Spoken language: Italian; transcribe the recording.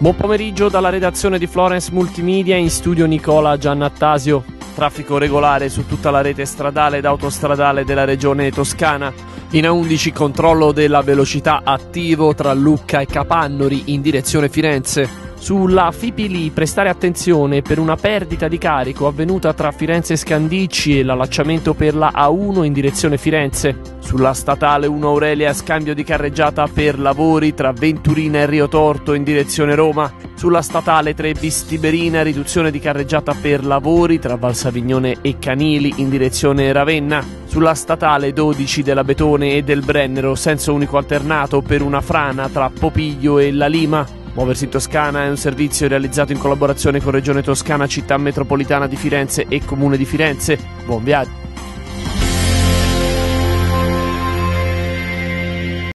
Buon pomeriggio dalla redazione di Florence Multimedia, in studio Nicola Giannattasio. Traffico regolare su tutta la rete stradale ed autostradale della regione toscana. In A11 controllo della velocità attivo tra Lucca e Capannori in direzione Firenze. Sulla Fipili prestare attenzione per una perdita di carico avvenuta tra Firenze Scandicci e l'allacciamento per la A1 in direzione Firenze. Sulla statale 1 Aurelia scambio di carreggiata per lavori tra Venturina e Rio Torto in direzione Roma. Sulla statale 3 bis Tiberina riduzione di carreggiata per lavori tra Valsavignone e Canili in direzione Ravenna. Sulla statale 12 della Betone e del Brennero senso unico alternato per una frana tra Popiglio e La Lima. Muoversi in Toscana è un servizio realizzato in collaborazione con Regione Toscana, Città Metropolitana di Firenze e Comune di Firenze. Buon viaggio!